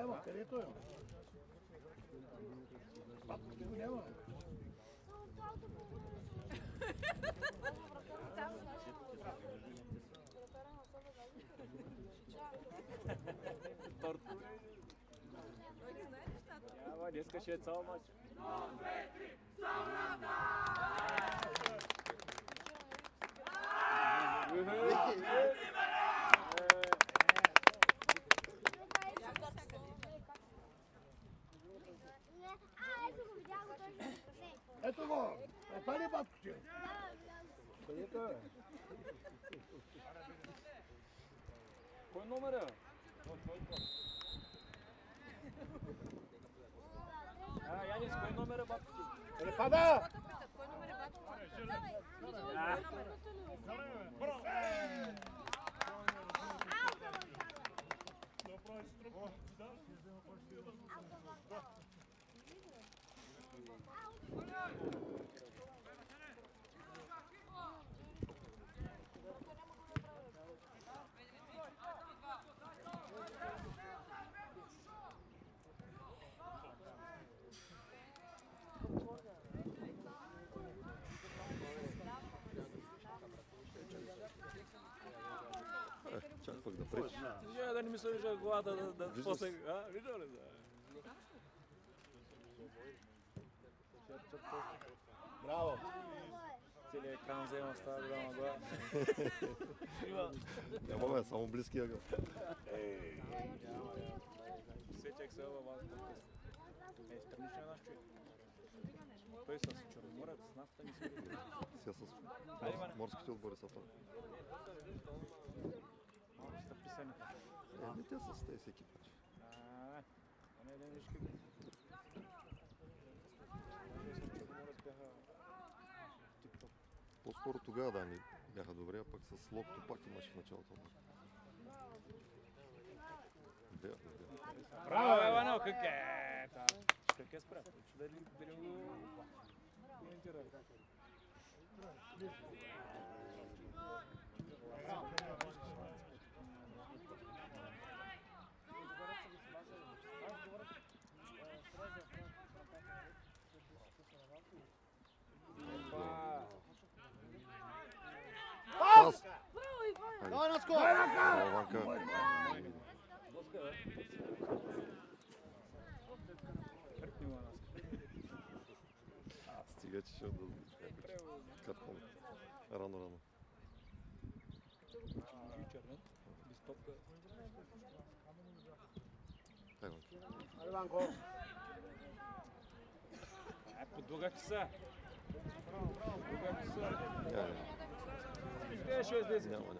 Ево, където е? Папките го няма. Торт. Ама, днеска ще е цял мач. Ето го! Това ли е папките? Където е? Кой номер е? Янис, кой номер е бабки? Не пада! Кой номер е бабки? Чак пък да пречи. Да не ми се вижда главата да после... Вижда ли? Браво! Целият екран взема с тази голяма глава. Няма бе, само близки ъгъл. Сетях се във вас по-късно. Страничен наш човек. Той с Черноморец, с нафта ни се види. Сега с морските отбори са това. Сте писаните. Те са с тези екипачи. Не един вижки го. Черноморец бяха тип-топ. По-скоро тогава да ни бяха добре, а пък с локото пак имаше в началото. Браво, Иванов, как е? Как е спря? Дали го коментира? Пас! Давай на скор! Ванка! Стига, че ще да катком. Рано. Без топка. Айде, Ванко! Подлагах са. Подлагах са. Няма.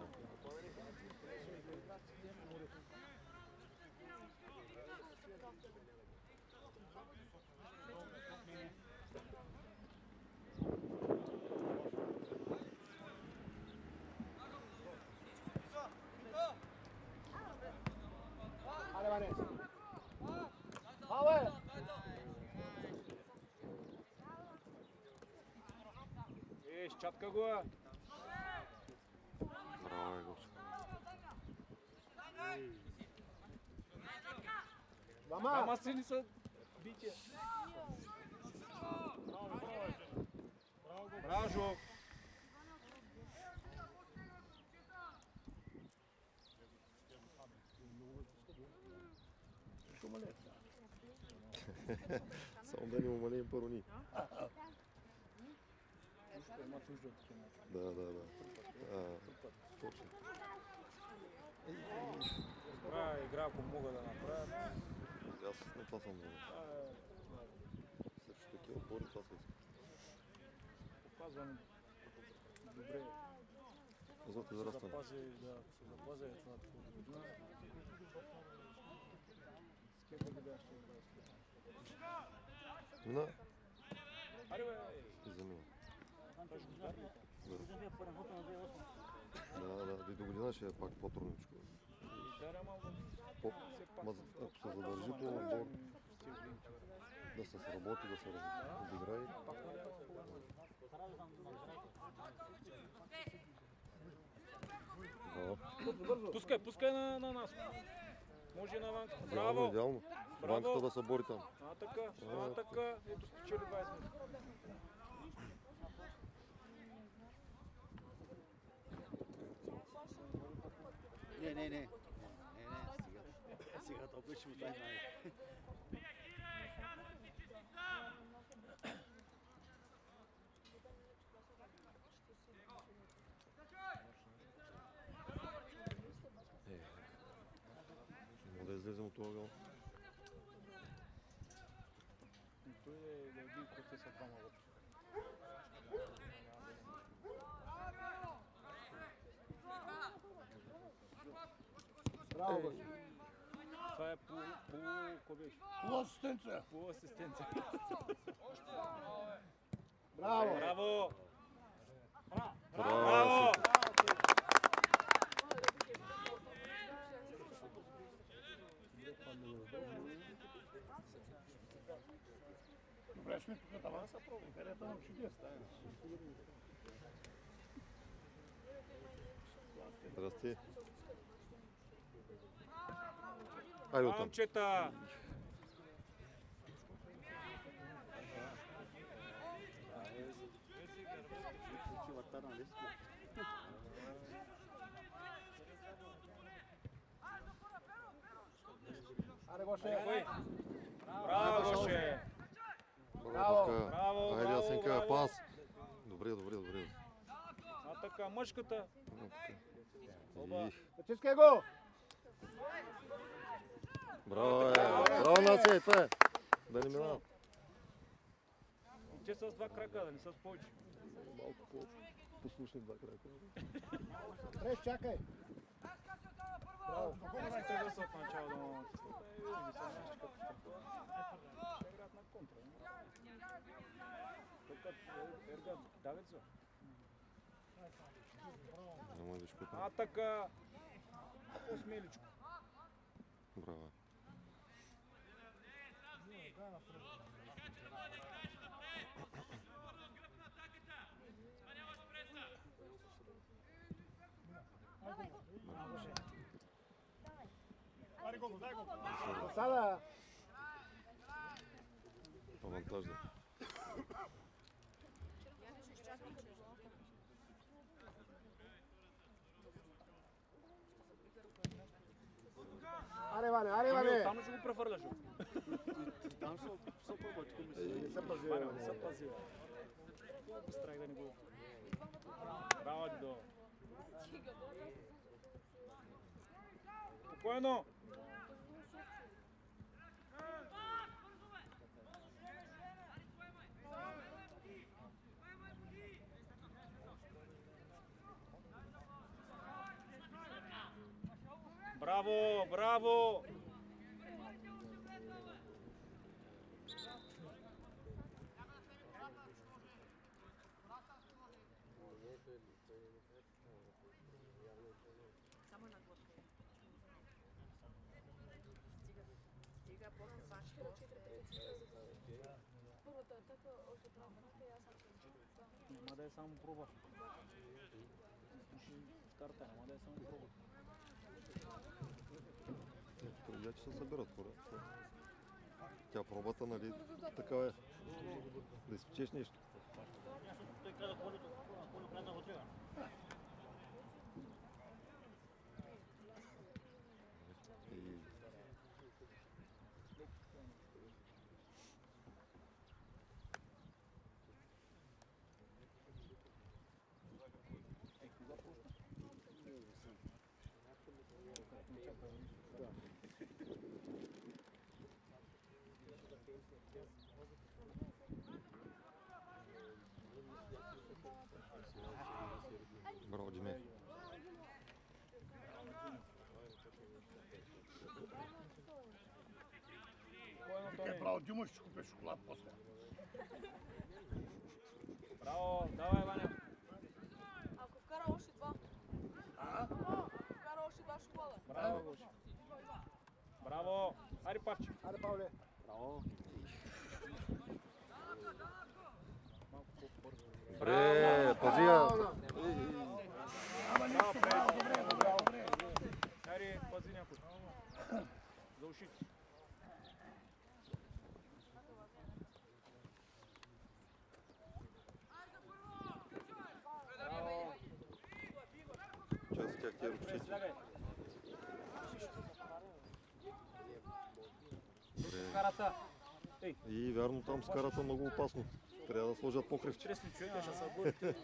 Айде, Ване! Абе! Чатка го. Браво, Егорче. Ама си ни са бития. Браво! Само да ни умалим първо ни. Да. Точно. Добра игра, ако мога да направят. Аз на това съм много. Също такива отбори, това са иска. Показвам добре. Злато израстване. Се запази това година. Скепа ги бях ще играя. Мина. Аре бе! И замина. Да, и до година ще е пак по-трудничко. Ако се задържи по отбор, да се сработи, да се обиграе. Пускай на нас. Може и на Ванка. Браво! Идеално. Ванката да се бори там. А така, ето спечели 20 минути. Не. Сега толкова ще му дай най. Мога да излезем от това гол. Той е да един процес от двама вътре. Браво, Гоше. Това е какво беше? Полуасистенция. Полуасистенция. Браво. Браво! Браво! Добре, сме тук, това са пробва. Карията на чудес. Здрасти. Айде оттам. Момчета! Аре, Гоше. Браво, Гоше! Браво. Браво, Айде, Асенка, браво. пас. Добре. А така, мъжката. И... Натискай го. Браво, браво, Наси, това е. Да не минава. Те са с два крака, да не са с повече. Малко по-послушни два крака. Треш, чакай. Браво. Те да са от начало до момента. Не са знаеш като ще играят на контра. Тук Ерга Давидзо. Няма да шкупа. А така. Осмеличко. Браво. Сада. Авантажно. Аре, Ване. Там ще го префърляш. Там ще се пробват. Не се пази. Страх да не го. Браво, Дидо. Спокойно. Браво! Само на глътка. Стига после паш. Първата атака още правилната и аз съм Няма да е само проба. Старта, няма да е само проба. Преди че се събират хора. Тя пробата, нали, така е. Да изпечеш нещо. И... Браво, Диме. Браво, Дюма ще купи шоколад после. Браво, давай, Ваня. Ако вкара още два. Вкара още два шоколада. Браво, Гоше. Браво. Ари, Павче. Аре, Павле. Браво. Добре, пази я. Ари, пази някой. За ушите. тия ръчици. Добре. Карата. Ей, И вярно, там с карата много опасно. Трябва да сложат покривче. честни човека ще се борите.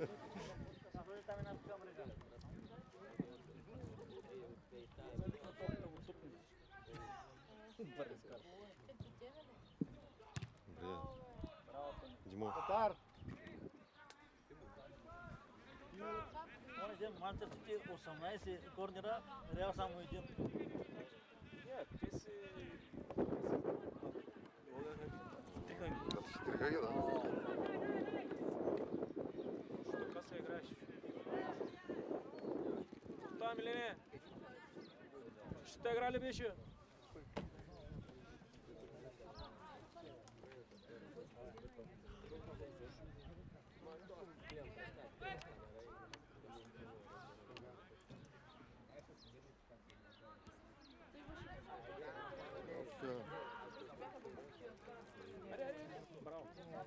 Добре. Димо. Татар. Онзи ден Манчестър Сити 18 корнера, Реал само един. Те си... Като стрига ги, да. Така се играеш. Това, Милене. Ще игра ли беше? Така. Браво.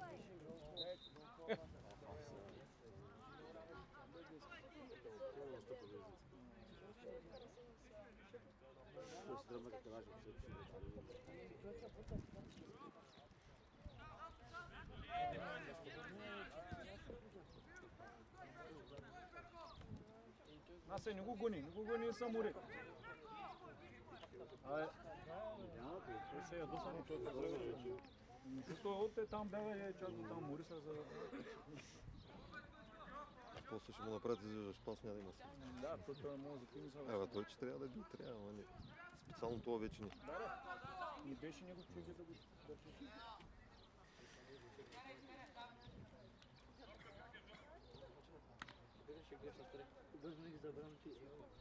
Насе, не го гони и самури. Абе, той се ядоса на човека тръгва. Защото от там бяга и част до там мори се за... После ще му направят изглеждаш пас, няма да има си. Да, той може да ти мисля. Абе, той че трябва да би, трябва, ама не. Специално това вече не. Да, не беше него човек да го държи. Бързо ги забравям, че...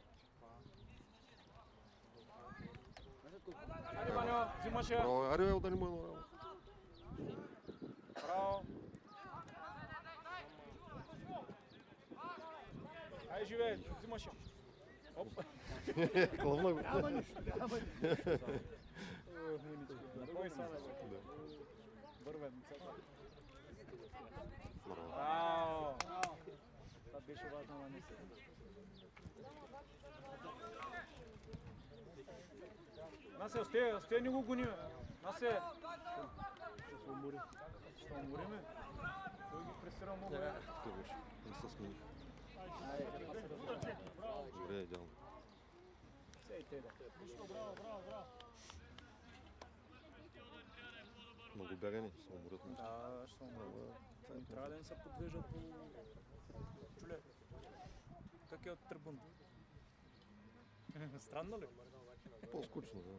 Айде, Ваньо, взимаше. Браво, аре, бе, удали му едно рамо. Браво. Айде, живее, взимаше. Оп. Клавна го. Няма нищо, няма нищо. Другой сада. Бървен. Браво. Браво. Това беше важно на мисля. Насе, осте не го гони. Насе. Ще се умори. Ще умориме. Той ги пресира много. Той беше. Не се смени. Добре, идеално. Сей те да. Много бягане, ще се уморят. Да, ще се уморят. Трябва да не се подвижат по... Чуле. Как е от трибун? Странно ли? По-скучно, да.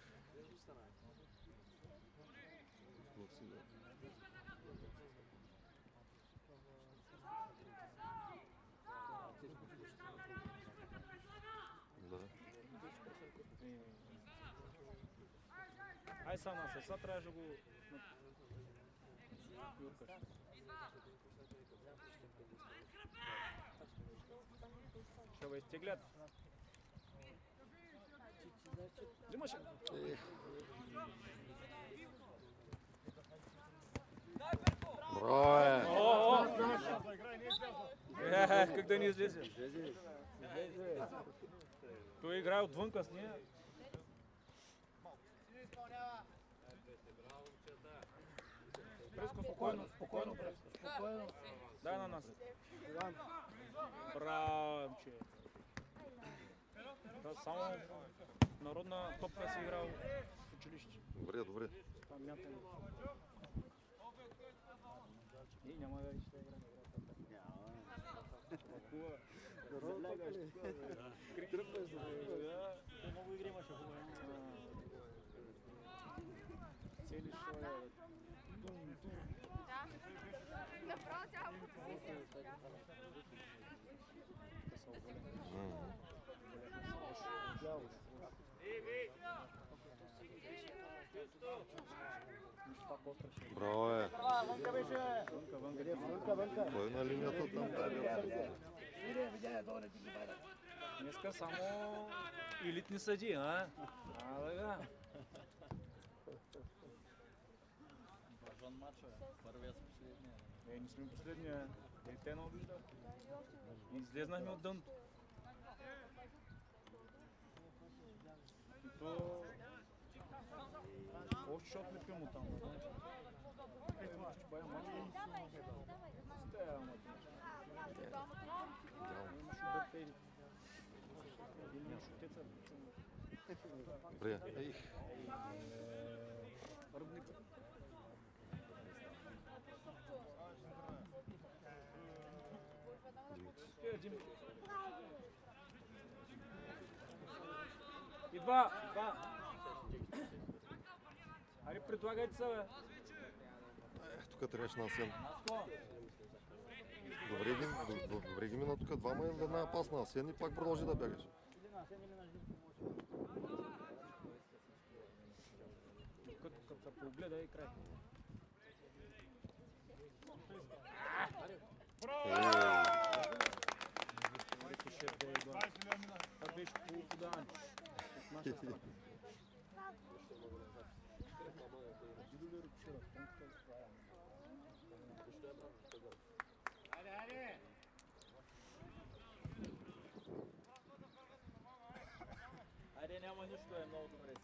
Според си, да. Да. Ай са Насе, сега трябваше да го... Юркаш. Ще го изтеглят. Взимаше. Браво, е! О! Как да не излезе? Той играе отвънка с нея. Преско, спокойно, спокойно, Преско, спокойно. Дай на нас. Браво, момче. Да, само народна топка си играл в училище. Добре, добре. Там мятане. И няма да ще игра на играта. Хубава. Заблягаш. Кръпваш за да. Много игри имаше хубаво. Цели шоя. Направо цяла композиция. Браво, е! Вънка беше. Вънка. Той е на линията там. Иде, видя, долу ти ги байда. Днеска само елитни съди, а? Така. Важен матч, първия с последния. Не сме последния. Те не обижда. Излезнахме от дъното. То... Още шот не пием оттам. Ще бъде мач. Сте, ама. Имаш объртейли. Един имаш отеца. Добре, ей. Ръбник. Един. И два. Ари, предлагайте се, бе. Тук трябваше на Асен. Добре ги мина тук. Двама им веднага пас на Асен и пак продължи да бягаш. Като се погледа и край. Това беше полуподанч. От наша страна. Айде, няма нищо, е много добре.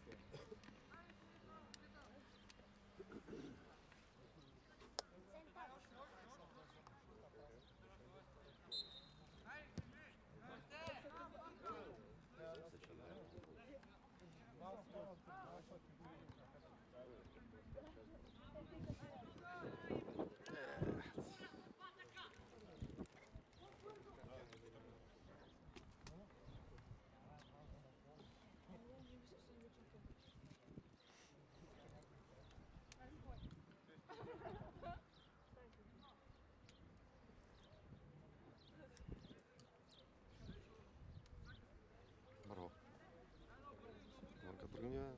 Браво. Ванка тръгни, бе.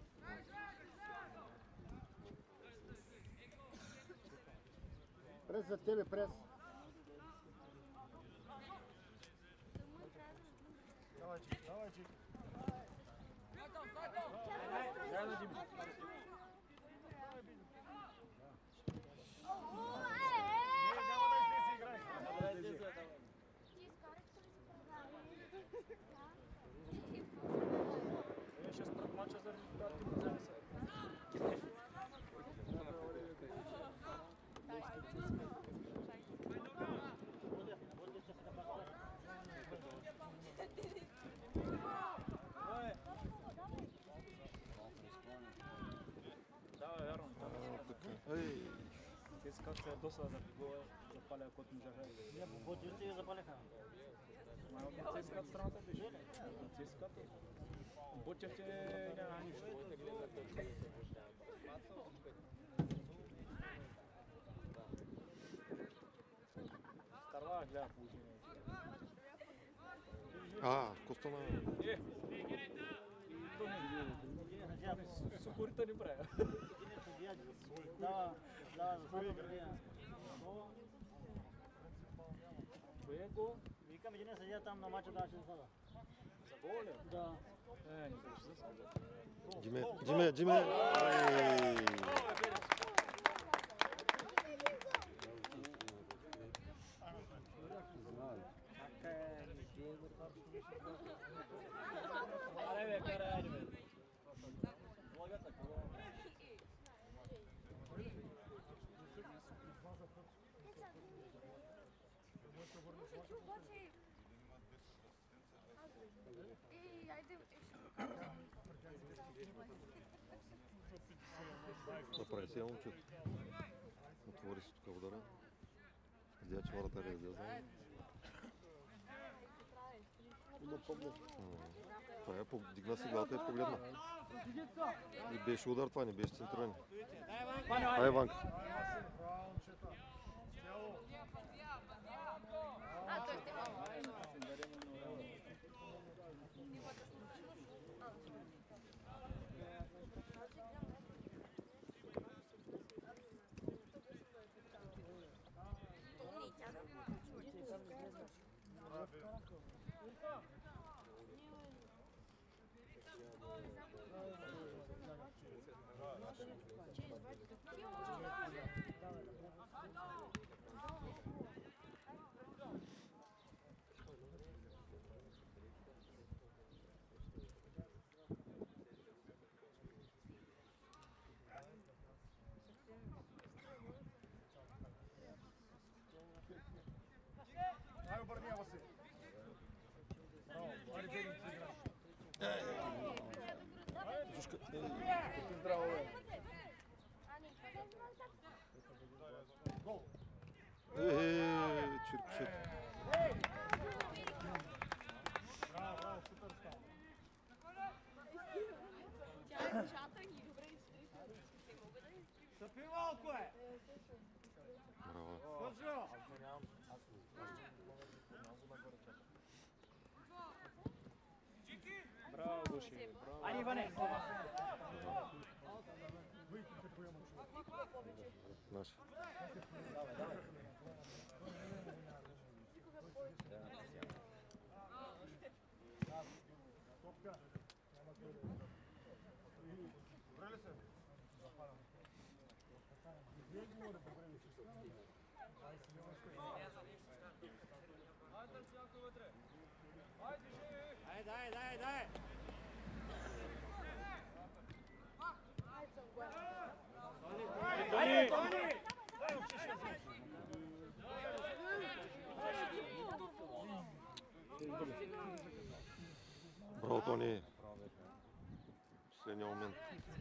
Прес за тебе, прес. Давай, Чики. Дай на Дими. Ще спрат мача за резултати. Да, вярвам. Ей, Тези как се ядоса да го запаля, който му жаха. Не, по ти ги запалиха. Май от нацискат страната беше. Нацискат. Ботев че няма нищо. Старва гледа положение. Костана. И то не сухорита не правя. Дава за това другия. Кое е гол? Викам, един съдия там на мача даваше за това. За гол ли? Да. Не беше за сега. Джиме. Ей. Аре бе, карай, бе. Направи си момчето. Отвори си тук удара. Видя, че вратаря излезе. Има поглед. Това е, дигна си главата и погледна. И беше удар, това не беше центриране. Ай, Ванка. Здраво, бе. Чиркчет. Браво. Браво, Гоши, браво. Айде, Иване! Наш. Дай! Тони! Браво, Тони. Последния момент.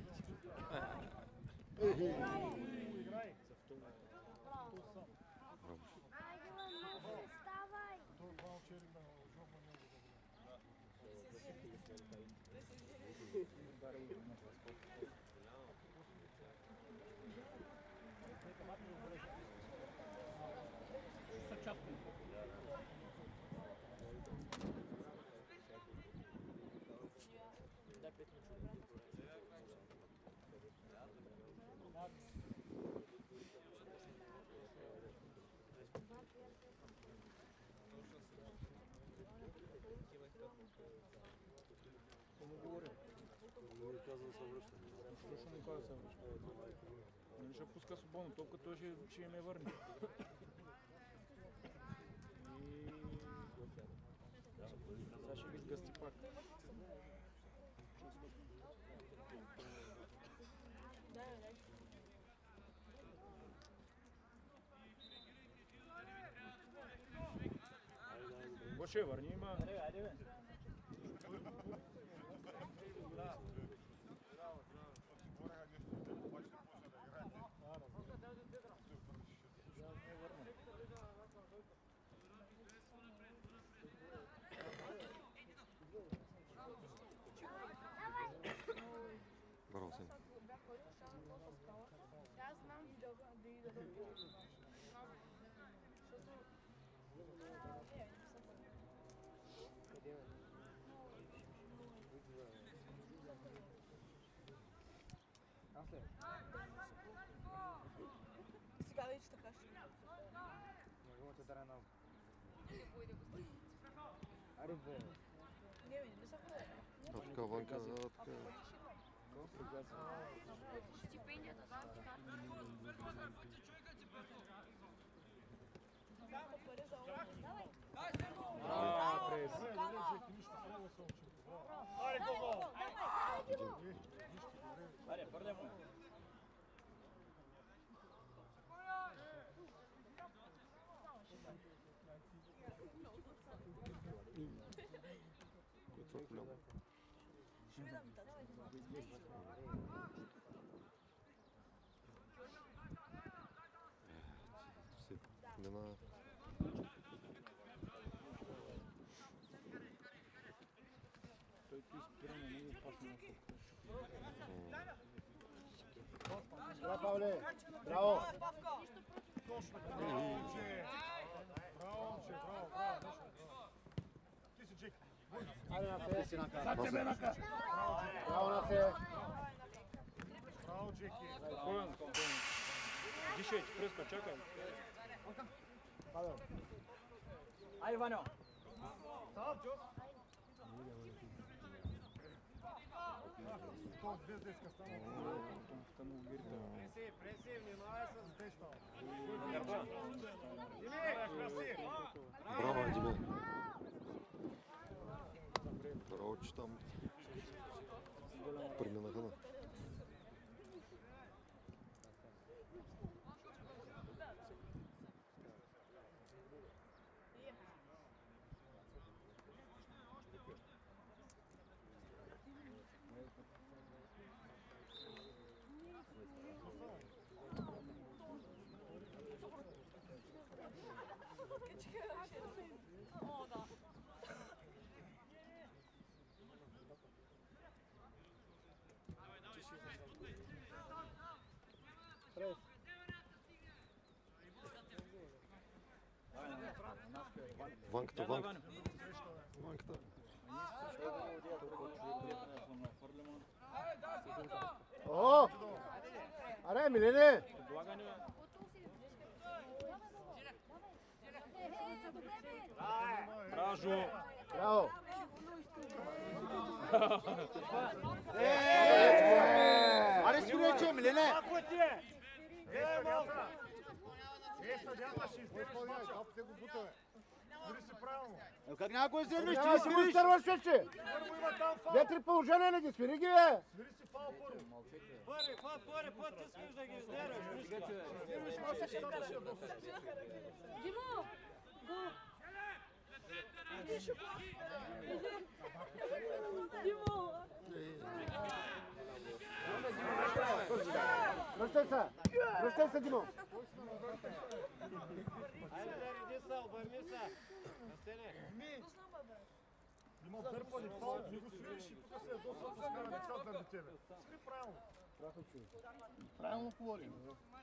Точно му каза се връща. Нали ще пуска свободно топка, той ще им я върне. Сега ще ги сгъсти пак. Гоше, върни има. Айде, бе! Браво, Сен. Аз знам сега вече така ще не са А така Ванка, така. стипендията, да, така. Пари за Прес. Айде, бърде му! Който е голям. Се мина. Той ти спира на него пасна на топка. Браво, Павле! Браво! Айде на се! Зад тебе, Мака! Браво на се! Спокоен, спокоен. Дишай, че преска, чакай. Павел! Айде, Ваньо! Браво, Диме. Браво, че там преминаха на. Ванката, ванката. Ванката. О! Аре, Милене! Браво! Браво! Аре, свирече, Милене! Как няма го изследваш? Ти си го изтърваш, вече! Две-три положения не ги свири ги, бе! Първи път искаш да ги издереш. Димо! Димо! Връщай се, Димо! Айде да реди са, обърни са. Настене. Има дърпани фал, не го свириш и тук се е доста да скара деца заради тебе. Свири правилно. Правилно говорим.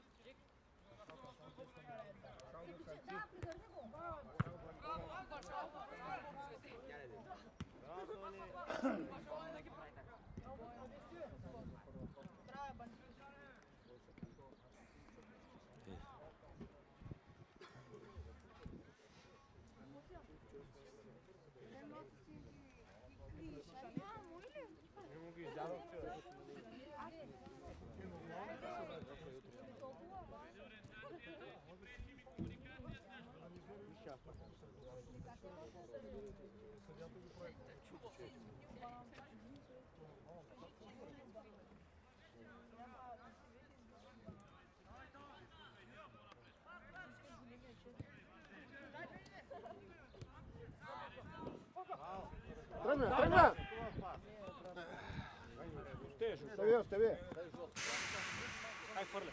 Тръгна! Остави! Ай, хвърля.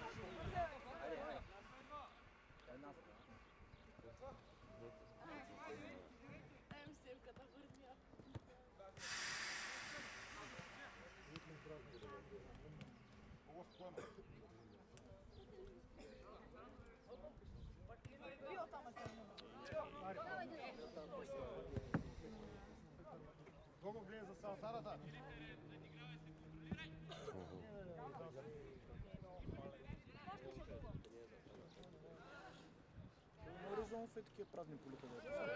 Много влезе за Салзарата. Резонов е такива празни полета.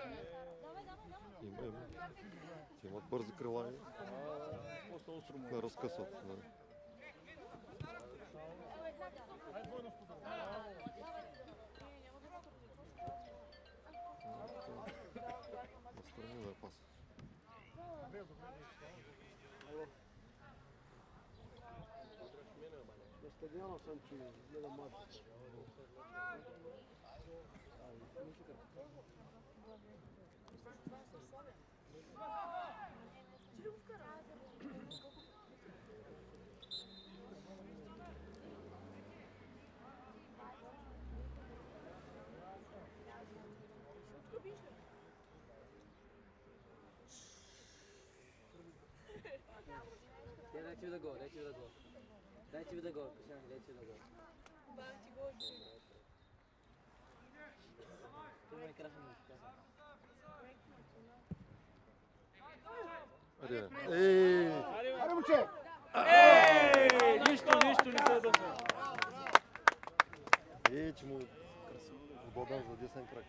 Има. Те имат бързи крила и Просто остро му. не разкъсват. Настрани да паса. На стадиона съм, че гледам мач. Yeah, let's give it a go. Let's give it a go. Let's give it a go. Let's give it a go. Аре, момче! Нищо не се дъхва. Че му свободен за десен крак.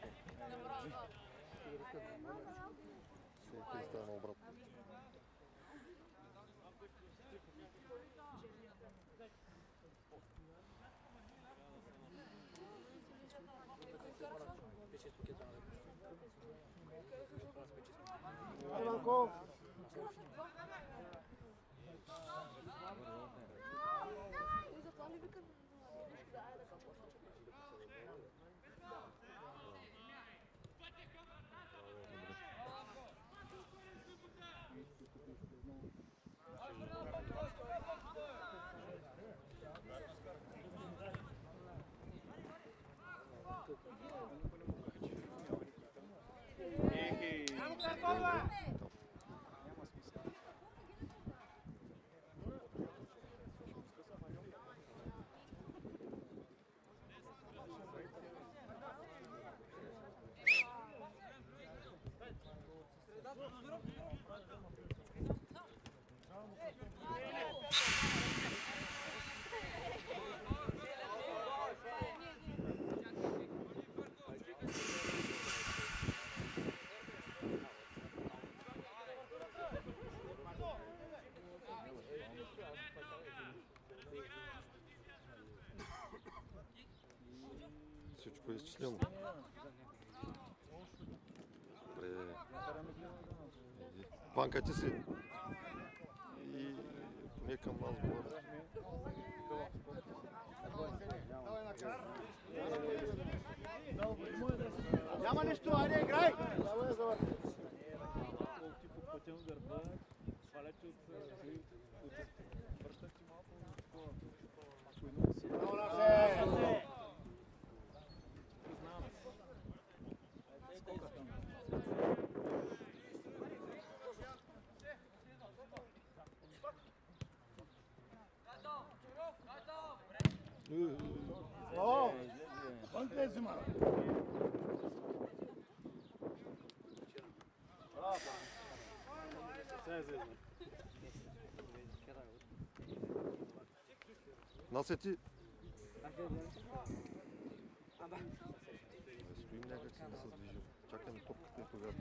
Всеки става обратно. Аре, Ванко! Всичко е изчислено. Добре. Ванка ти си. И поне към нас говоря. Няма нищо, айде играй! Пътен гърба, сваляте от връщате малко такова. О! Ванка е взима. Насе ти. Стоим някак си не се движим. Чакаме топката и тогава.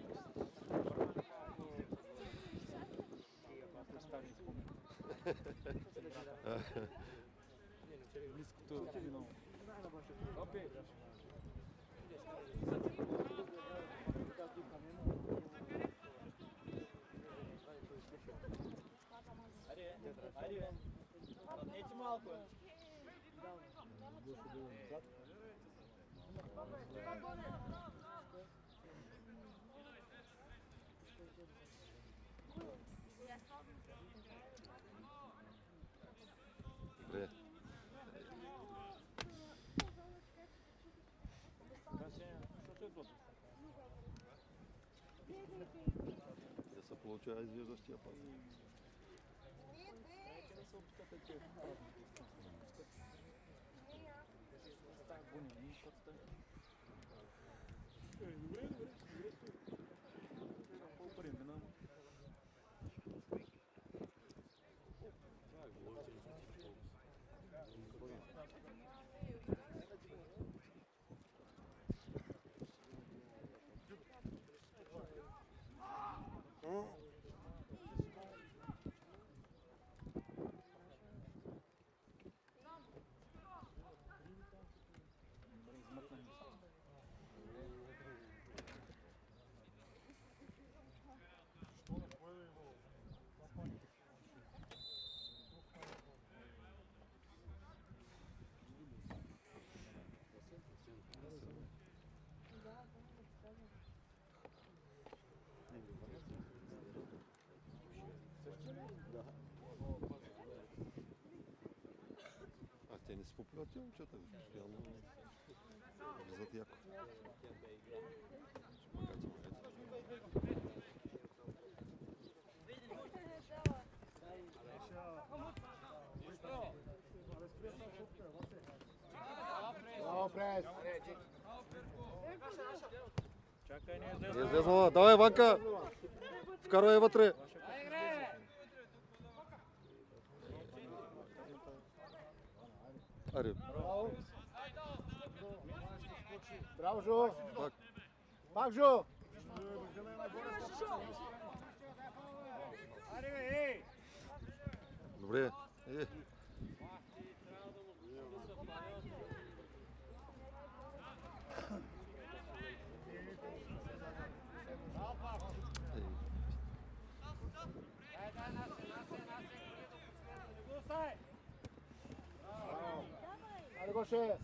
Близкото финал. Опи! Айде, ето малко. Добре. Да се получава извеждащия пас. А те не са популярни момчета, постоянно влизат яко. Браво, прес! Чакай, не Не излезнала. Давай, Ванка! Вкарвай вътре! Аре, Браво, Жо! пак. Пак, Жо! Добре. Айде, Гоше!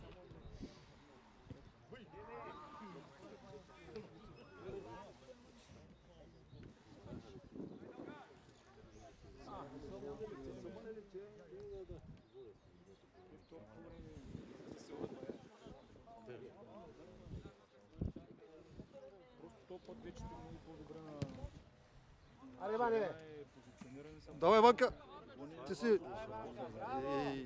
Айде, Ване! Давай, Ванка! Ти си... Ей.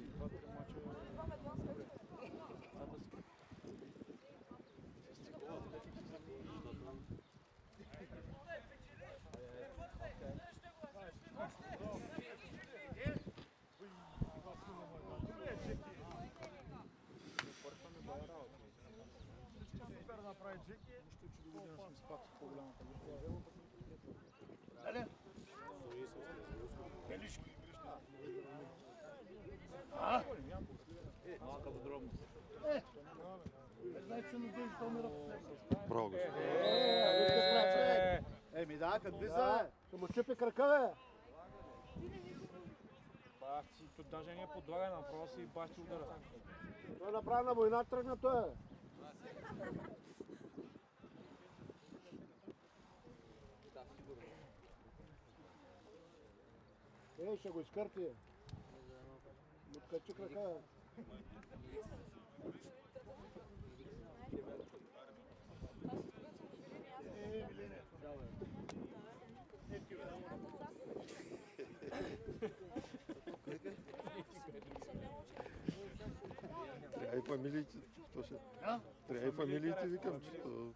Супер направи Джеки. Малка подробност. Браво, господин. Еми да, какви са? Ще му чупи крака, бе. Бах, тут даже не е подлага, направо си бащи удара. Той направи на война, тръгна той. Ще го изкърти. Откачи крака. Трябва и фамилиите. Трябва и фамилиите, викам, че то...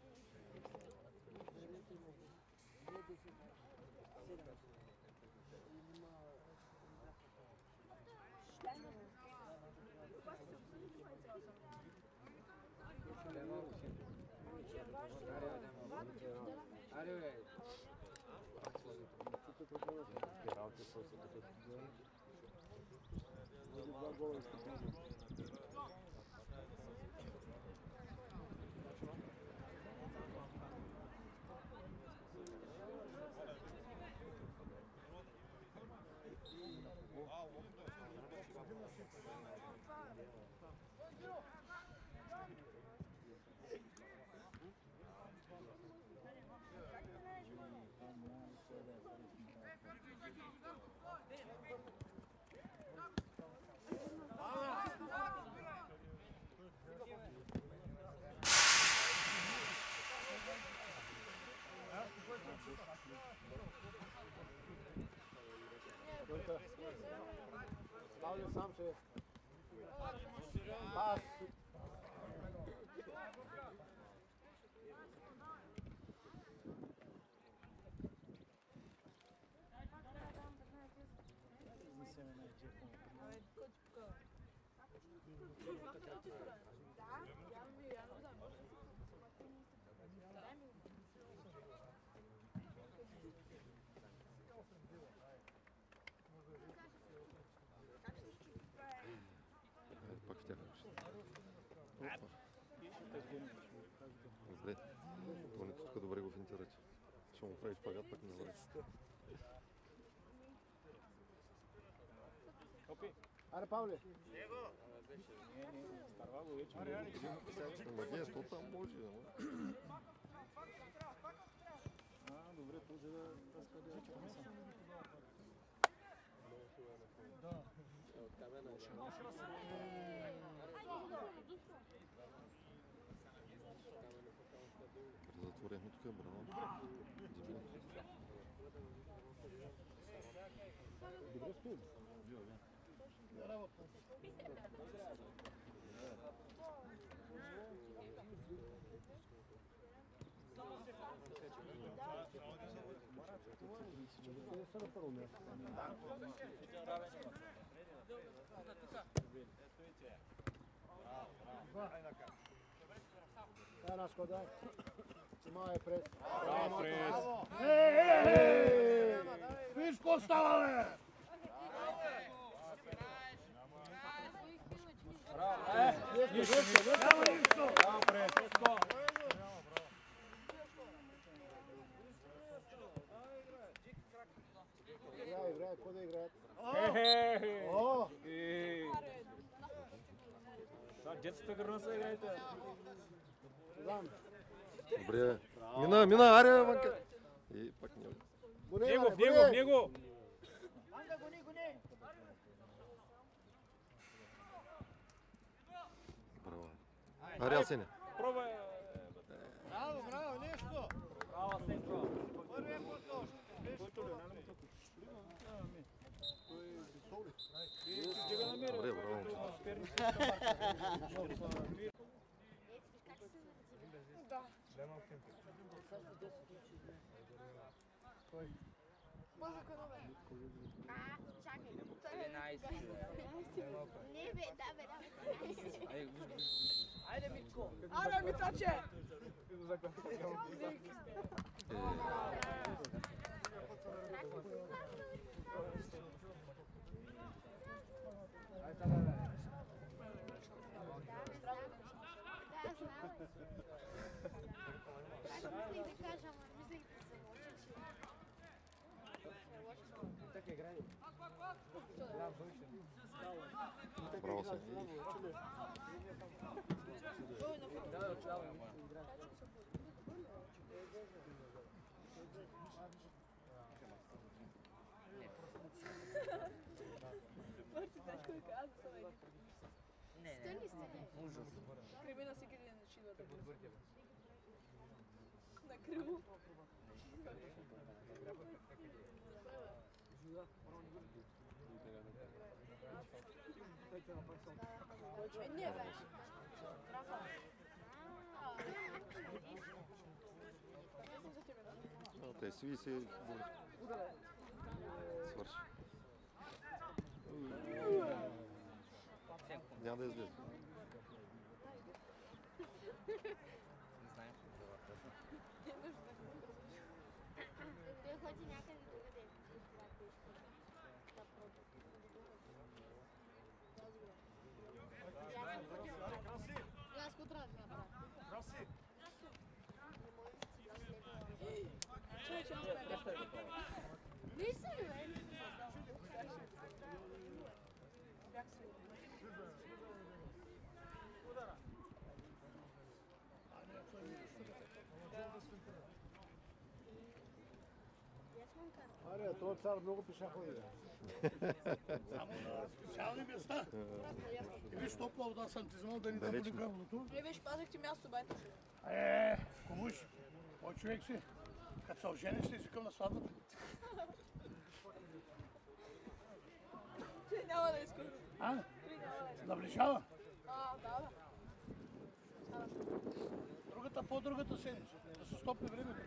Ставлю сам се. Пас. Пак в тях. Зле. Тонито тук добре го финтирате. Ще му прави шпагат, пак не върви. Аре, Павле. Старва го вече. Ама не, то там може. Добре, този да разкъде. Затворихме тук, браво. Добре спим. Те са на първо място. Една скода. Май прес. Браво, прес. Виж ко става, бе! Браво, прес. Играй, какво да играят? О! Детската гърна се играете. Знам. Добре. Мина, аре, Ванка. И пак не. В него! Браво. Аре, Асене. Пробай. Браво, нещо! Първия подтош. Добре, браво. Ajde Mitko! Ajde Mitače! Мислих да кажа, ама мислих да се мълча, че... Така играе. Браво се. Да, чао. Стани, стани. Ужас. Кривина всеки ден начина да бъде. На криво. Не, бе. Те сви се свърши. Няма да излезе. Той ходи някъде другаде. Аз какво трябва да направя? Краси! Не си ли, бе? Аре, този цар много пеша ходи. Само на специални места. И виж топла вода съм ти вземал да ни заболи гърлото. Не беше пазахте място, байте. Комуш, кой човек си? Като се ожениш, ще извикам на сватбата. Ти няма да искам. А? Ти няма да искам. Наближава. Да. Другата по-другата седмица. Да се стопи времето.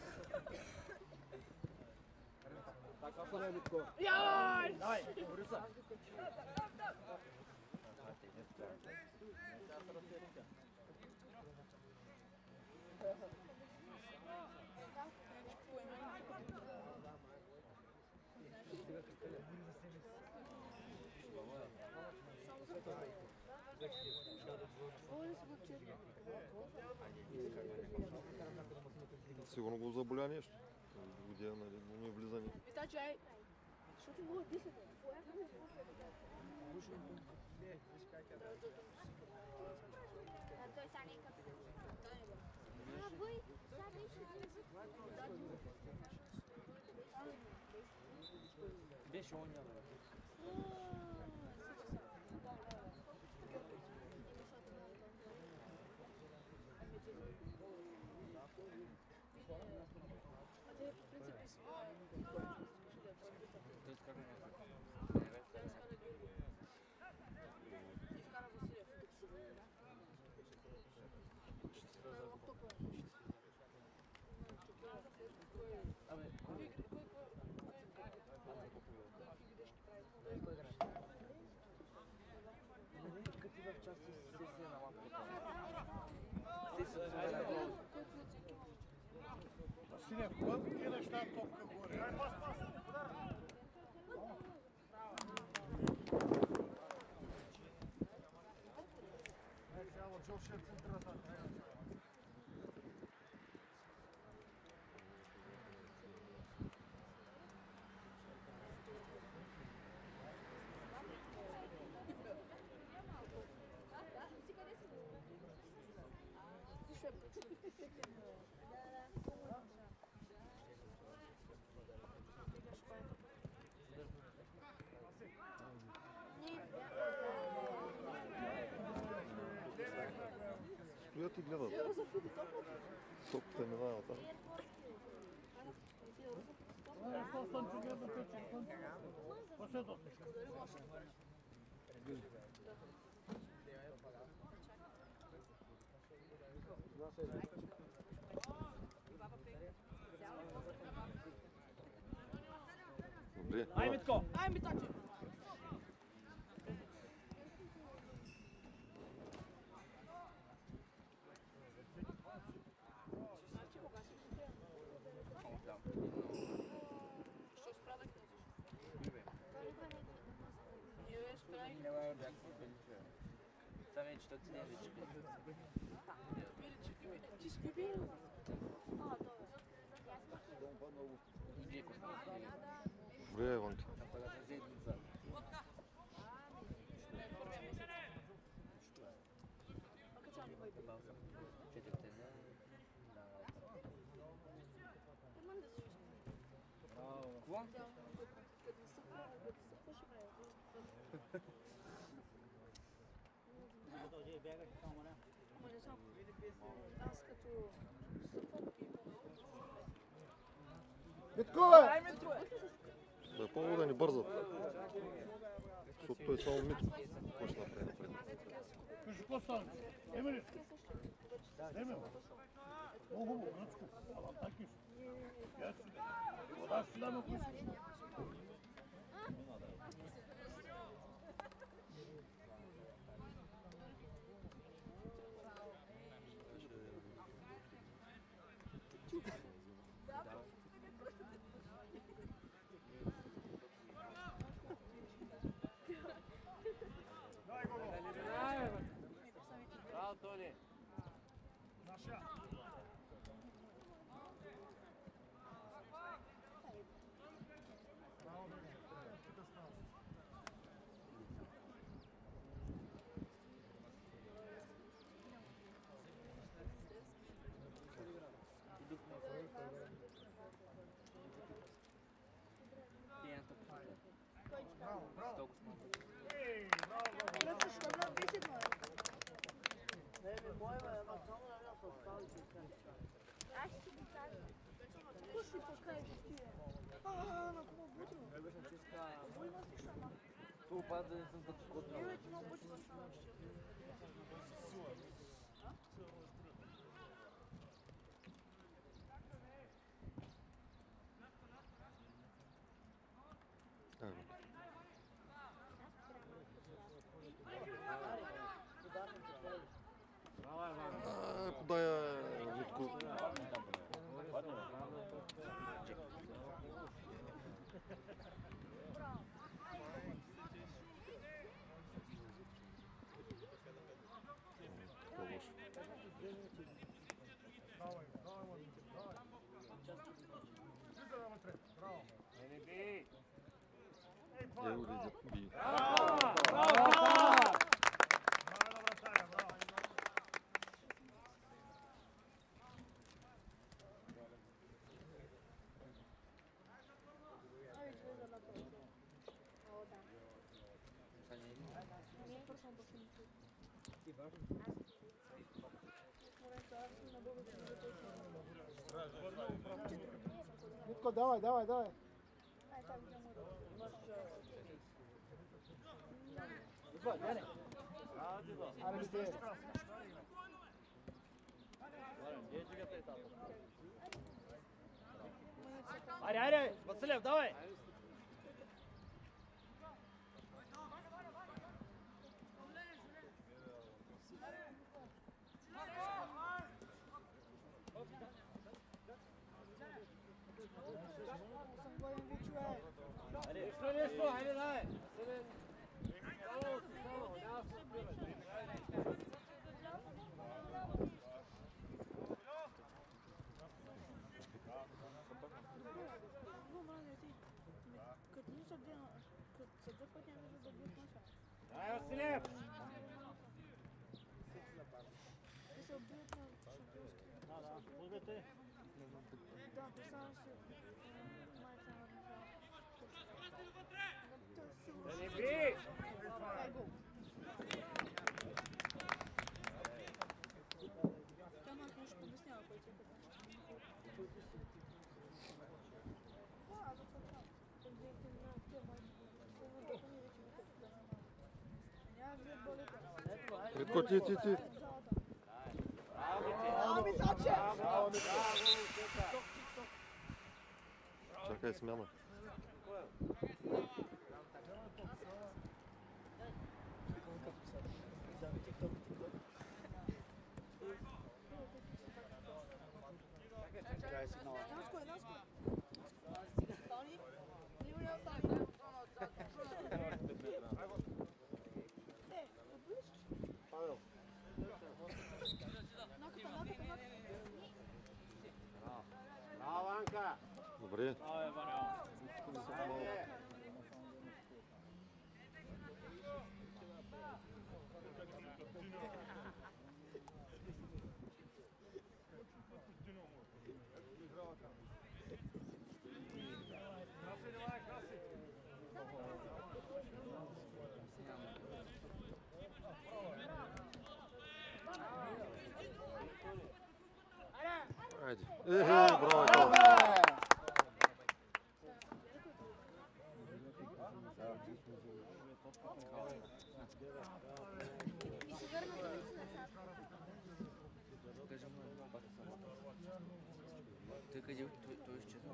Какво не е Митко? Давай. Сигурно го заболя нещо. Година, нали, му не влизане. Мисля, че ай. Защото мога да дишате. Той стане като... Бой, сега Беше оня. Василев, кога гледаш тази топка горе? Стоят и гледат. Топката минава там. Добре. Ай, Митко! Ай, Митаче! Що справда кажеш? Не бе, спрай. Там вече тук си не вече. Ти си бил? А, добре. Иди, кога. Добре, Иванки. Аз като Митко, бе! Да, по-много да ни бързат. Защото той само Митко. Какво ще направи напред? Кажи, какво стане? Еме ли? Еме, много хубаво, гръцко. Ала таки. Я си. Аз си дам, ако искаш. Браво, Тони! Наша. Браво, браво. Ей, браво, браво. Аз ще бъда 10 май. Аз ще ти кажа. Какво ще покажеш ти? На какво бутило? Бой на всичко една. Това пада да не съм така котна. Ей, ти много бутило ще наш. Подай Митко. Браво, браво, браво. Влиза навътре. Браво. Не би! Ей, това е, Его браво. лидер би. Браво, вратаря, браво. Ай, че да направя. О, да. Супер съм посилен. Митко, давай, давай, давай. Аре, ми те. Айде, айде! Василев, давай! Нещо, айде, давай! Като не са ден, като са два пъти, не за да бият наша. Ай, Василев! Те се убият на шампионски. Българите. Да, представям си майка на Да не би! това е гол. Там аз нещо обяснява, кой ти е като. Аз започвам. Подбейте на тема. Няма да видят болите. Митко, ти. Ами, заче! Чакай смяна. Наско, наско. Тони, Юлия Сани. Е, Ванка. Добре. Абе, Ваня. Айде. Браво, Никола. Той къде той изчезна?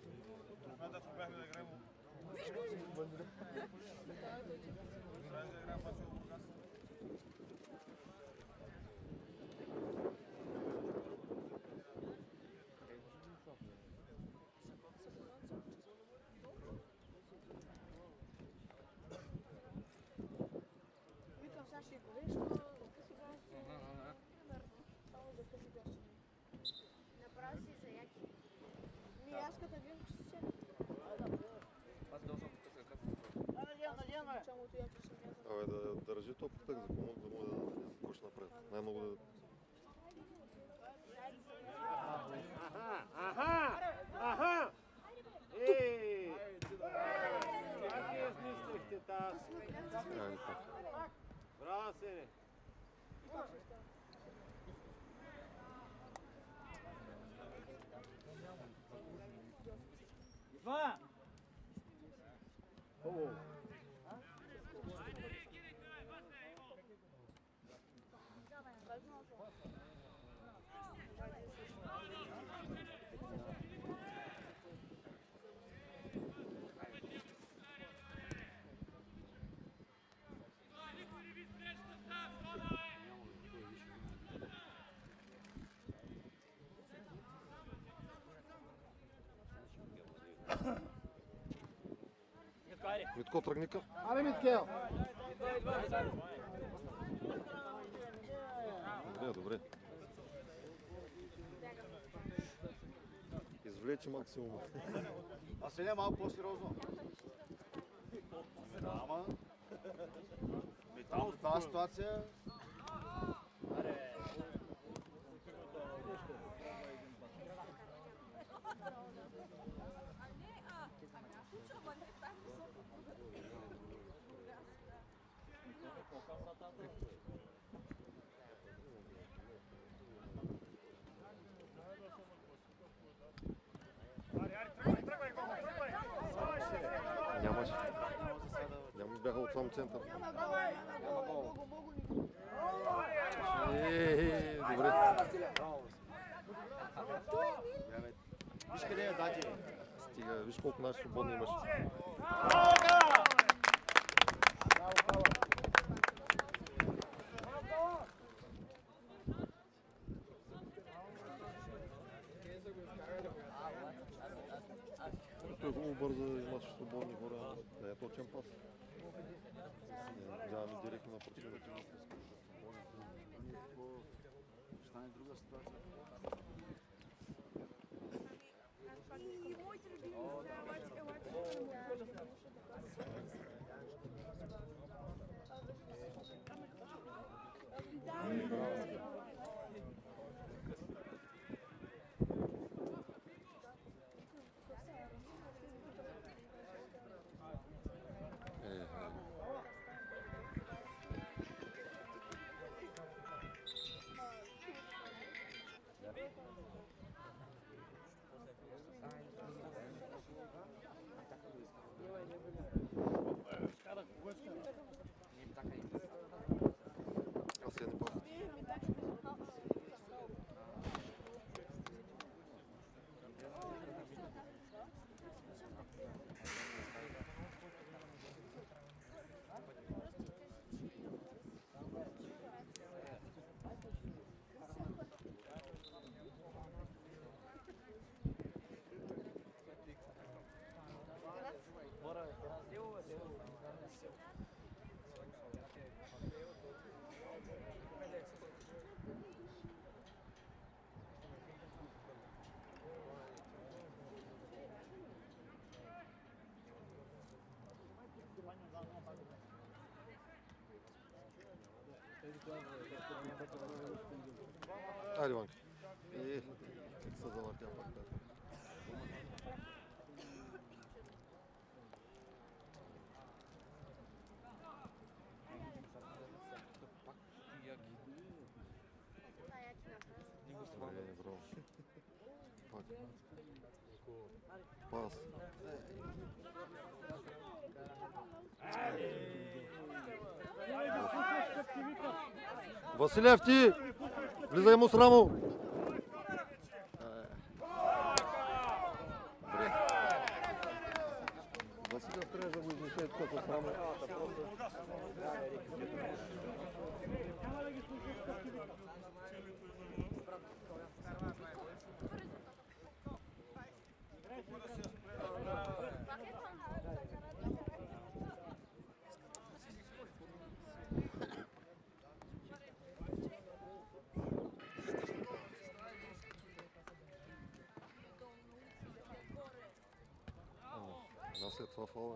Викам сега ще го видиш, но къси гости. Само за къси гости. Направи си за яки. Ми аз като гледам, че си седа. Аз дал съм тук сега. Чамото яки ще мяза. Абе да държи топката, за да може да почне напред. Най-много да... Аха! Ей! Как я измислихте тази? Айде пак. Браво, сине! Иван! Митко, тръгни към. Абе, Миткел! Добре, добре. Извлече максимум. А сега малко по-сериозно. Ама... Метално в тази ситуация... Нямаше. Няма бяха от сам център. Добре. Виж къде я даде. Стига, виж колко наши свободни имаш. Той хубаво бързо имаш свободни хора. Да е точен пас. Вземаме директно на противника. Стане друга ситуация. Айде, Ванка. Как се завъртя пак тази. Добре, браво. Пак. Пас. Василев, ти! Влизай му с рамо! Добре. Василев трябва да го изнесе тук с рамо. Нас е това фала.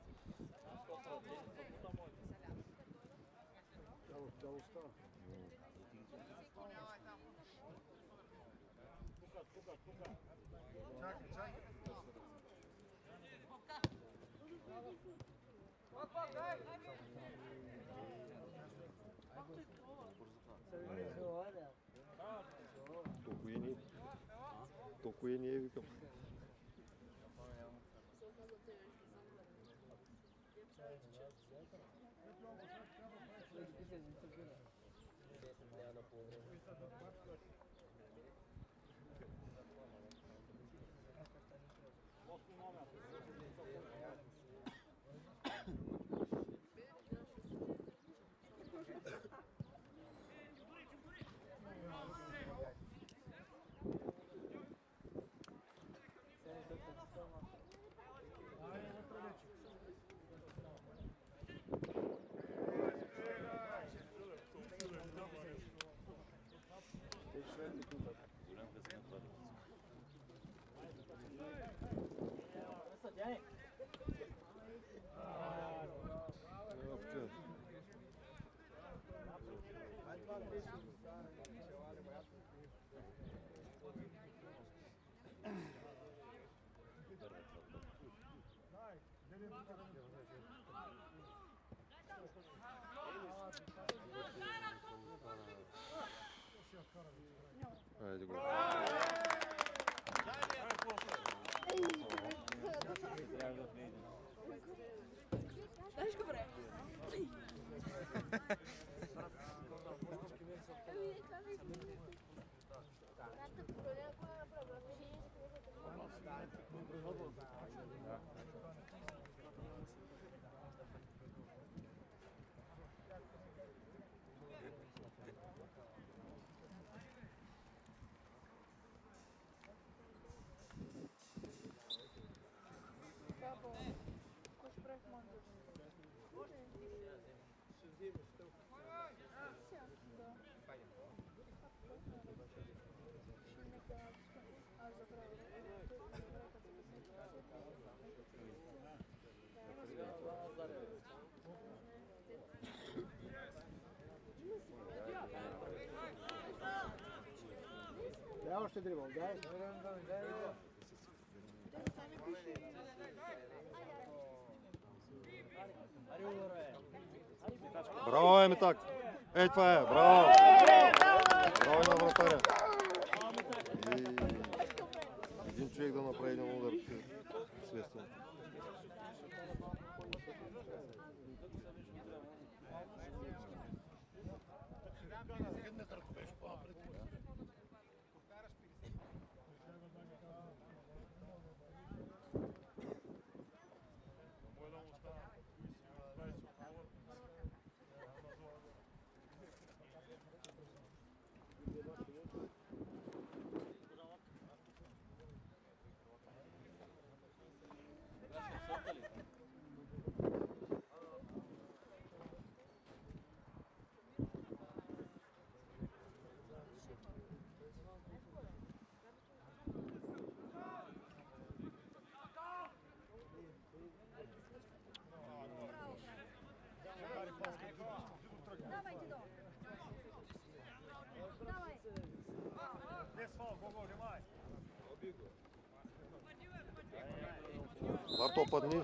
Толкова и ние викам. Айде го. Знаеш го, бре? Да, още дрибал, дай. Браво, Емитак! Ей, това е! Браво! Браво на вратаря! И един човек да направи един удар. Свестен. Марто, падни.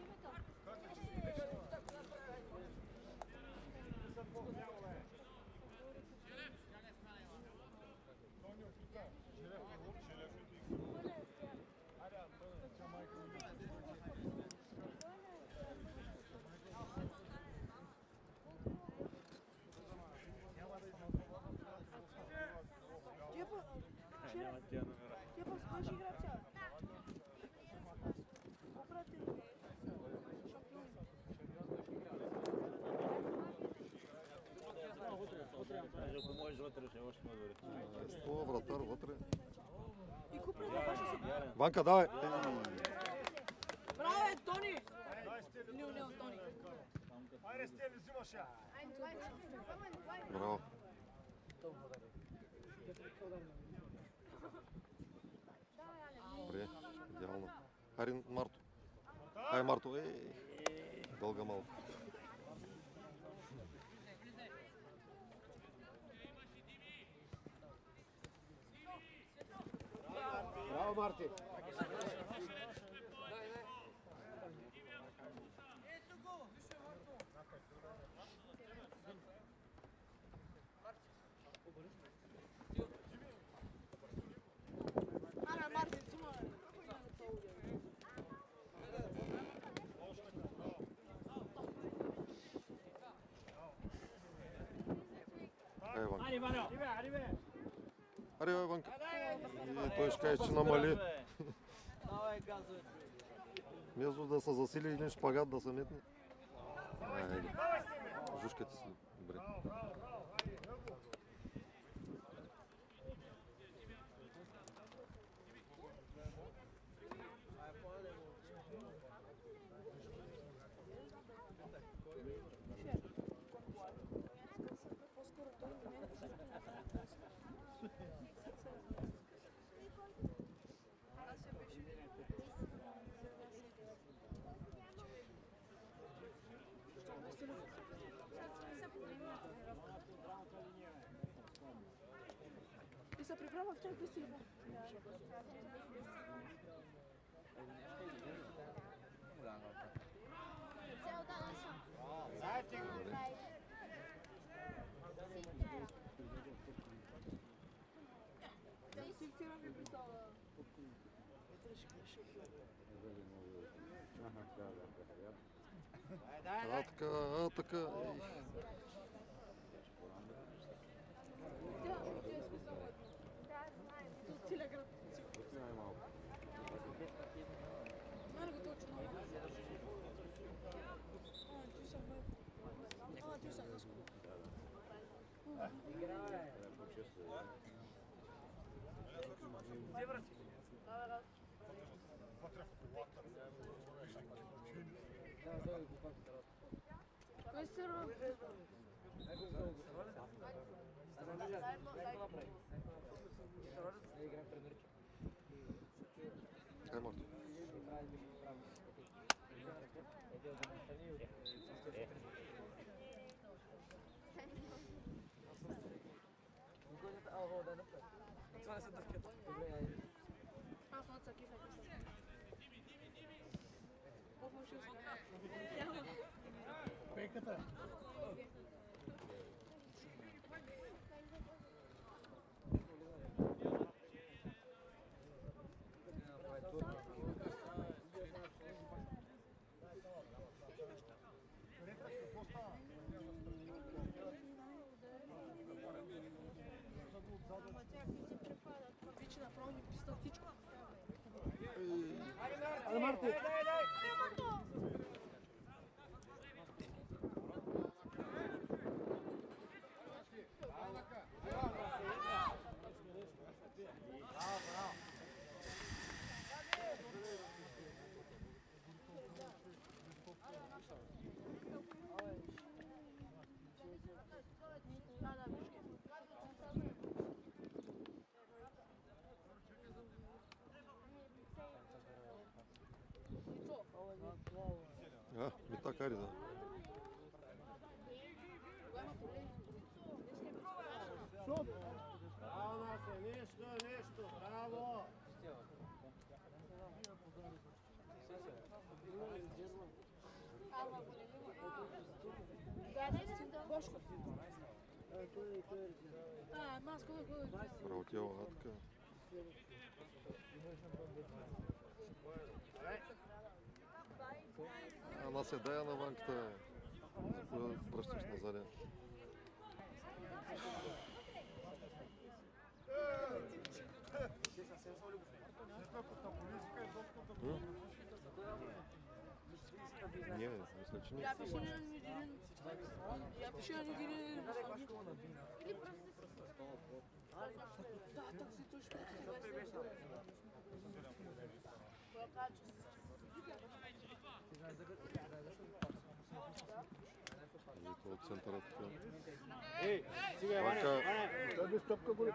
Типа, скажи играть. Обрати. Ако можеш вътре, ще още ме Ство, вратар, вътре. И купи да беше си. Ванка, давай! Браво, Тони! Не, Тони. Браво. Добре, идеално. Хайде, Марто. Ай, Марто, дълга малко. Браво, Марти. Ара, Марти, цума. Ай, Ванка. Ари, Ваня! Аре, бе, Ванка. И той ще каже, че намали. Давай, газуй. Вместо да се засили един шпагат да се метне. Айде. Жушката си. Добре. По-скоро той мен. Ти се приправа в тях без телефон. Сектира ми писала. Така. Тут целия град. Мене го точно. Ти съм бе. Ти съм гъско. Кой се ръва? Ай, Марто. Аз на цъки са писал. По-фалшиво съм. Пейката. Вече направо ни писта всичко. Айде, Марти. Ми така, да. Шут. Браво, Насе. Нищо. Бошко. Работила така. Ана се дая на банката. Връщаш назад. Не, мисля, че не. Я пишу на неделю. Я пишу на неделю. Или просто да, такси точно. Ето от центъра така. Ей, сега, Банка. Той без топка горе.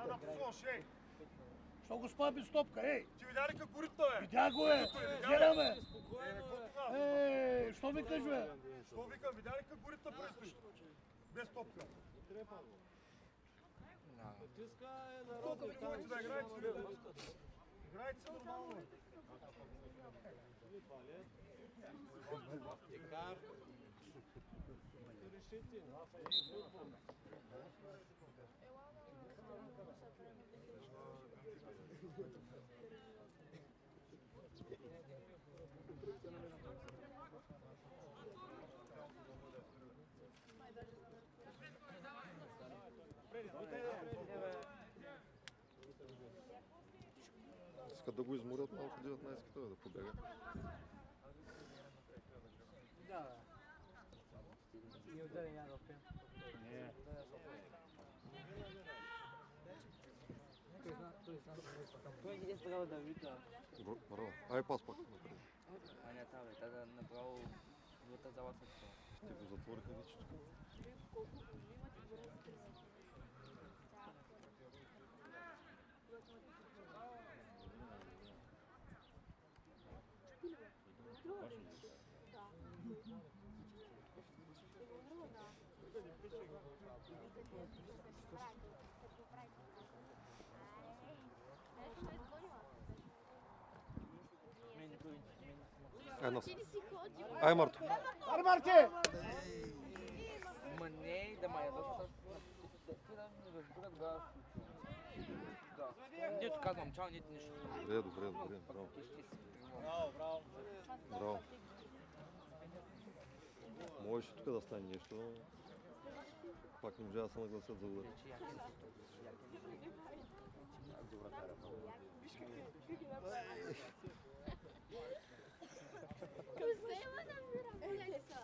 Що го спа без топка, ей? Ти видя ли как горит, бе? Видя го, е! Гледаме! Ей, що викаш, бе? Що викам, видя ли как горит предстои? Без топка. Колко ви ходите да играете си? Играете си нормално. Искат да го изморят малко 19-ката, да побега. И удари няма да успеем. Той е тогава да вика. Браво. Ай, пас пак напред. А не това, бе, да направо вътре залата. Те го затвориха вече. Ай, нос. Ай, Марто. Аре, Марти! Ма не, да ма ядаш, защото да ми разбира тогава. Да. Дето казвам, чао, нито нищо. Добре, браво. Браво. Можеше тук да стане нещо, но пак не можа да се нагласят за удар. Козема намира, Алекса.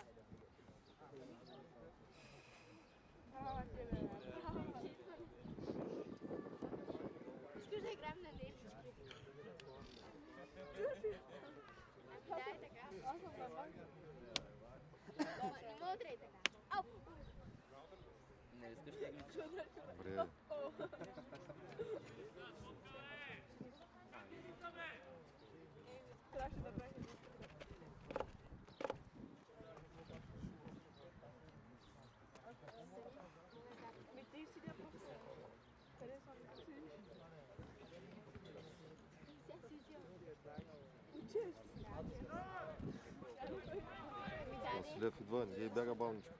Искаш да играем на нелички? Да, е така. Не мога да е така. Ау! Не искаш да ги Добре. Василев идва, не бяга бавничко.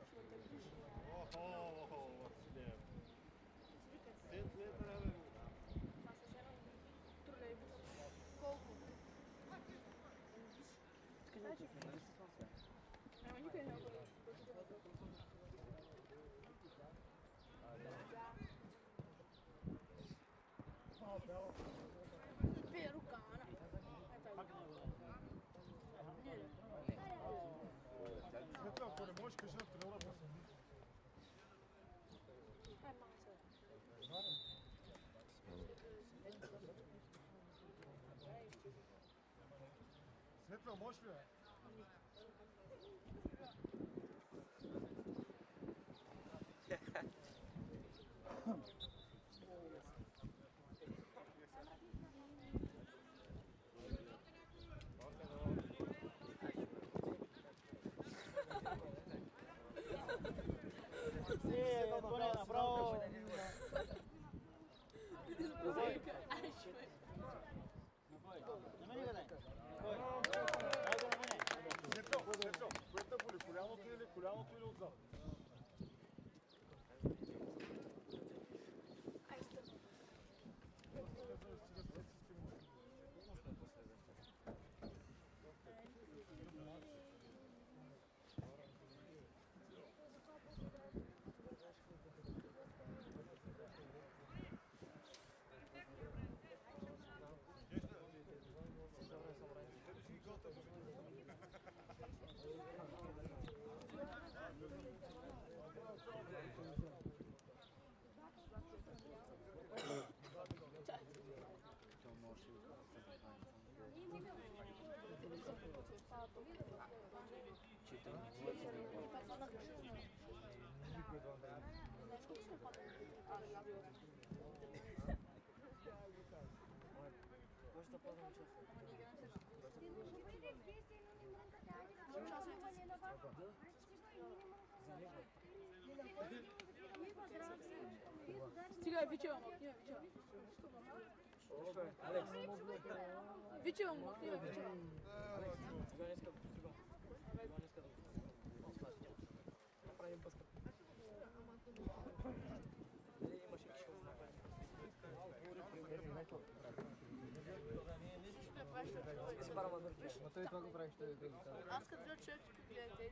Светло, ако не можеш, кажи на тренера да се мисли. Светло, можеш ли? Стига, Виче, мокни, Виче. Виче, мокни, Виче. Аз като гледам човек, гледате.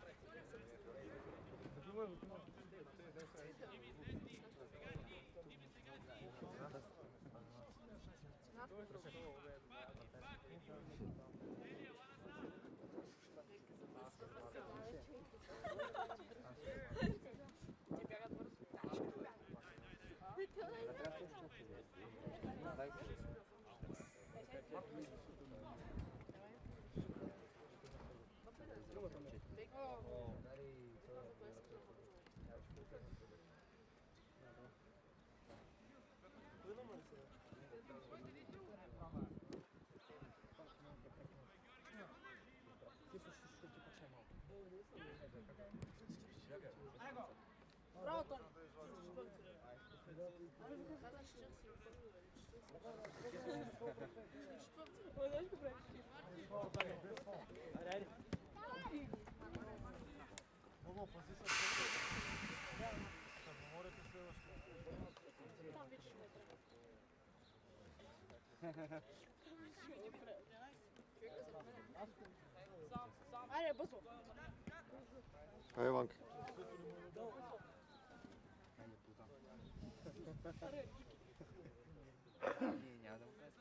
Браво, Тони! Айде, бързо! Айде, Ванка. Няма да му кажа.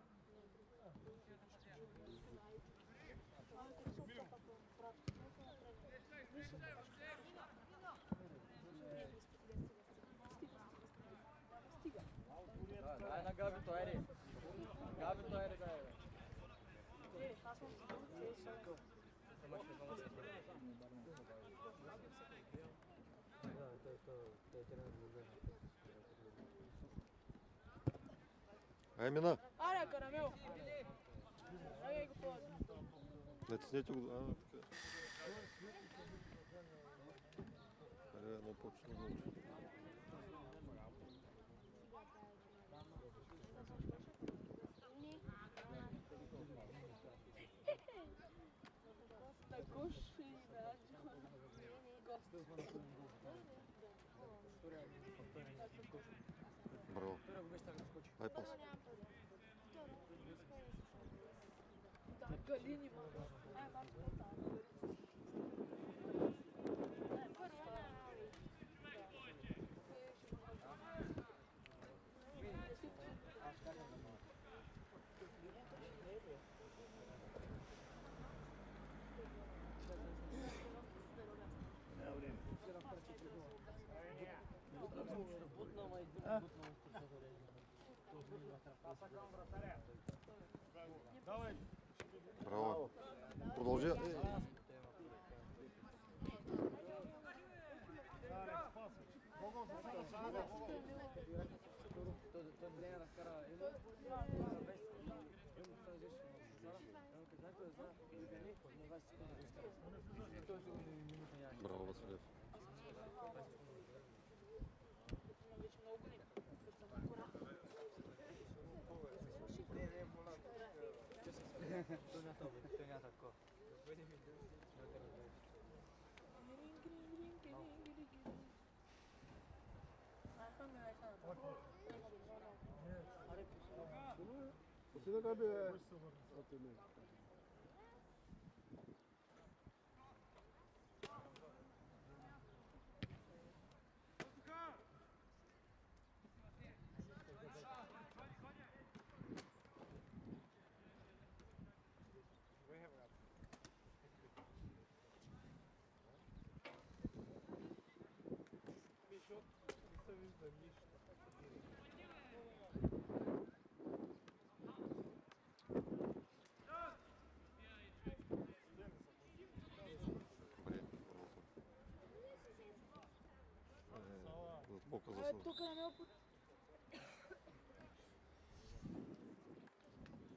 Дай на Габи, той е. Габи, той е, дай. Аз съм Ай, мина. Аре, Карамел! Ай, го ползвам. Натиснете го. Така. Айде, едно почне го. Браво. Дай пас. Галини, Браво. Продължи. Браво, Василев. Сега да бе. Тук на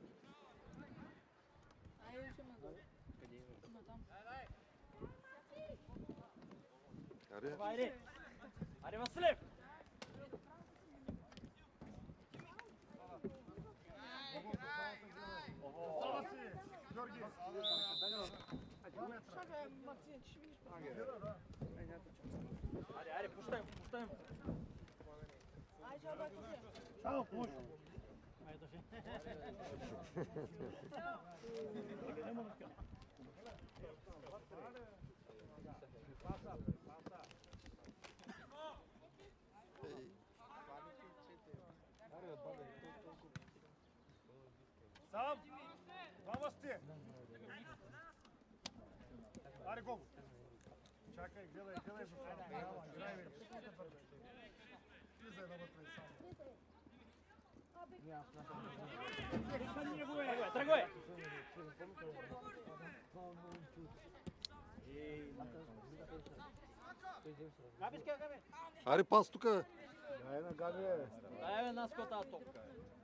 Аре, Айде! Айде, Василев! Сама си, Георги. Чакай, Мартин, ще видиш. Айде, пущай му. Айде, чао, дай тук. Само помощ. Айде, дошли. Нема да кажа. Сам. Двама сте. Аре, Гого. Чакай, гледай за това. Играй вече. Влизай едно вътре и само. Тръгвай! Габи! аре пас тук. Дай на Габи. Дай една скота топка.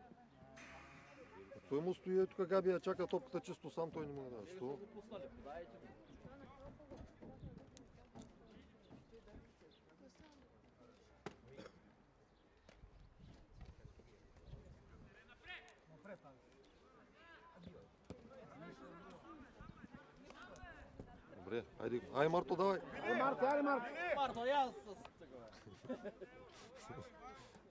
Той му стои тук Габи, я чака топката чисто сам, той не му да. Що? Го пуснали, подайте му. Добре, айде. Ай, Марто, давай. Марто, аре Марто. Марто, я с такова.